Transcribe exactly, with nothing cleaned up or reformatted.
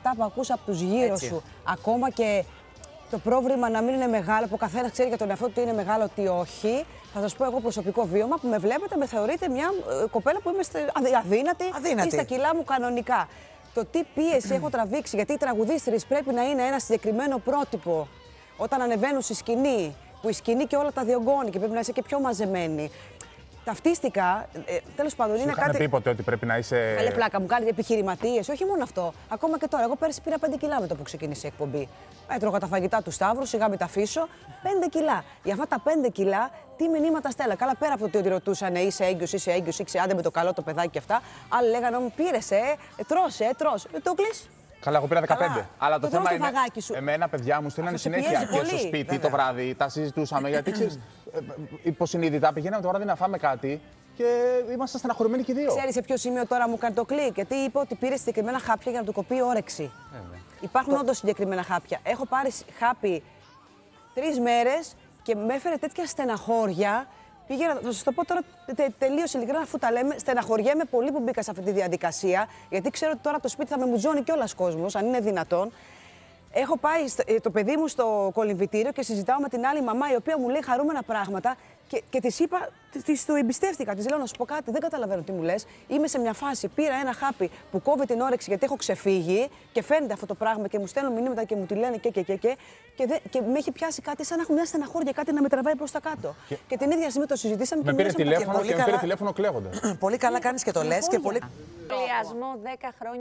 αυτά που ακούς από τους γύρω Έτσι. σου, ακόμα και το πρόβλημα να μην είναι μεγάλο, που ο καθένας ξέρει για τον εαυτό του τι είναι μεγάλο, τι όχι. Θα σας πω εγώ προσωπικό βίωμα που με βλέπετε, με θεωρείτε μια ε, κοπέλα που είμαι στε- αδυ- αδύνατη, Αδύνατη. ή στα κιλά μου κανονικά. Το τι πίεση έχω τραβήξει, γιατί οι τραγουδίστριες πρέπει να είναι ένα συγκεκριμένο πρότυπο όταν ανεβαίνουν στη σκηνή, που η σκηνή και όλα τα διωγγώνει και πρέπει να είσαι και πιο μαζεμένη. Ταυτίστηκα, ε, τέλος πάντων, είναι Είχαν κάτι. πει ποτέ ότι πρέπει να είσαι. Καλέ πλάκα μου, κάνετε επιχειρηματίες, όχι μόνο αυτό. Ακόμα και τώρα. Εγώ πέρσι πήρα πέντε κιλά με το που ξεκίνησε η εκπομπή. Έτρωγα τα φαγητά του Σταύρου, σιγά μην τα αφήσω. πέντε κιλά. Για αυτά τα πέντε κιλά, τι μηνύματα στέλνα. Καλά, πέρα από το ότι ρωτούσαν είσαι έγκυος, είσαι έγκυος, είσαι άντε με το καλό το παιδάκι και αυτά. Άλλοι λέγανε μου πήρε, ε, τρως, ε, τρως. Ε, το κλείσει. Καλά, εγώ πήρα δεκαπέντε. Καλά. Αλλά το Το θέμα τρως το είναι. φαγάκι σου. Εμένα, παιδιά μου στέλνανε Αυτό σε συνέχεια πιέζει και στο πολύ. σπίτι Βέβαια. το βράδυ. Τα συζητούσαμε γιατί ξέρεις, ε, ε, υποσυνείδητα πηγαίναμε το βράδυ να φάμε κάτι και ήμασταν στεναχωρημένοι και οι δύο. Ξέρεις σε ποιο σημείο τώρα μου κάνει το κλικ? Γιατί είπε ότι πήρε συγκεκριμένα χάπια για να του κοπεί η όρεξη. Υπάρχουν όντως συγκεκριμένα χάπια. Έχω πάρει χάπι τρεις μέρες και με έφερε τέτοια στεναχώρια. Πήγαινα, θα σας το πω τώρα τε, τελείως ειλικρινά, αφού τα λέμε, στεναχωριέμαι πολύ που μπήκα σε αυτή τη διαδικασία, γιατί ξέρω ότι τώρα από το σπίτι θα με μουτζώνει κιόλας κόσμος, αν είναι δυνατόν. Έχω πάει στο- ε, το παιδί μου στο κολυμβητήριο και συζητάω με την άλλη μαμά, η οποία μου λέει χαρούμενα πράγματα και, και της είπα, της το εμπιστεύτηκα. Της λέω να σου πω κάτι, δεν καταλαβαίνω τι μου λες. Είμαι σε μια φάση, πήρα ένα χάπι που κόβει την όρεξη γιατί έχω ξεφύγει και φαίνεται αυτό το πράγμα και μου στέλνουν μηνύματα και μου τη λένε και και και και και, δε, και με έχει πιάσει κάτι σαν να έχω μια στεναχώρια, κάτι να με τραβάει προς τα κάτω. Και, και την ίδια στιγμή το συζητήσαμε Με και πήρε μιλήσαμε τα τηλέφωνο πολύ και με πήρε καλά. τηλέφωνο κλαίγοντας. Πολύ καλά κάνεις και το λες και πολύ. Πλειασμό δέκα χρόνια.